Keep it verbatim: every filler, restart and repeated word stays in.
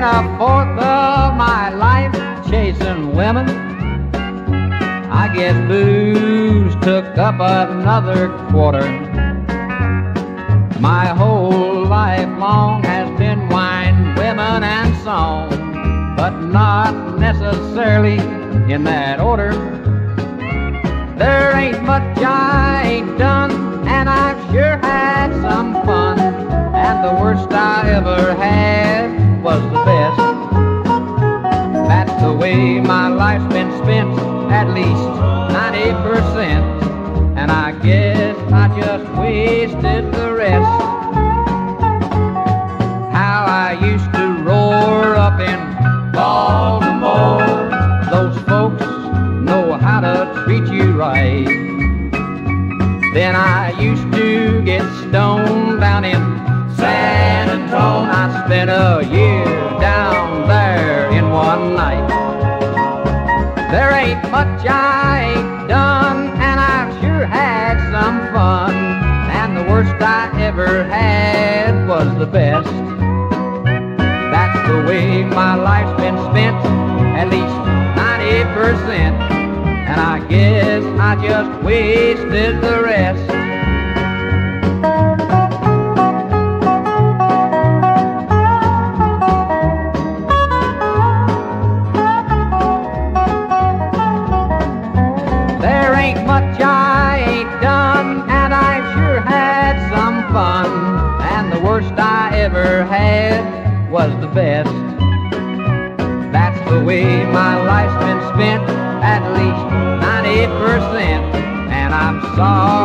spent a fourth of my life chasing women. I guess booze took up another quarter. My whole life long has been wine, women, and song, but not necessarily in that order. There ain't much I ain't done, and I've sure had some fun, and the worst I ever had was the best. That's the way my life's been spent, at least ninety percent, and I guess I just wasted the rest. How I used to roar up in Baltimore, those folks know how to treat you right. Then I used to get stoned down in San Antonio. I spent a year down there in one night. There ain't much I ain't done, and I've sure had some fun, and the worst I ever had was the best. That's the way my life's been spent, at least ninety percent, and I guess I just wasted the rest. There ain't much I ain't done, and I've sure had some fun, and the worst I ever had was the best. That's the way my life's been spent, at least ninety percent, and I'm sorry